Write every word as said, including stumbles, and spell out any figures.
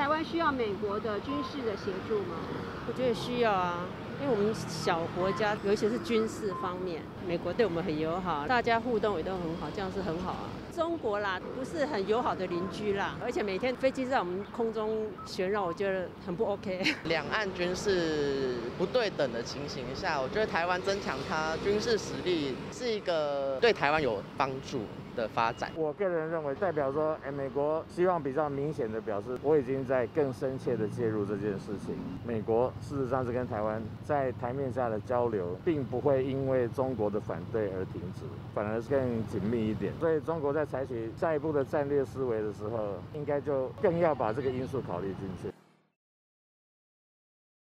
台湾需要美国的军事的协助吗？ 我觉得需要啊，因为我们小国家，尤其是军事方面，美国对我们很友好，大家互动也都很好，这样是很好啊。中国啦，不是很友好的邻居啦，而且每天飞机在我们空中旋绕，我觉得很不 OK。 两岸军事不对等的情形下，我觉得台湾增强它军事实力是一个对台湾有帮助的发展。 我个人认为，代表说，哎，美国希望比较明显的表示，我已经在更深切的介入这件事情。美国事实上是跟台湾在台面下的交流，并不会因为中国的反对而停止，反而是更紧密一点。所以中国在采取下一步的战略思维的时候，应该就更要把这个因素考虑进去。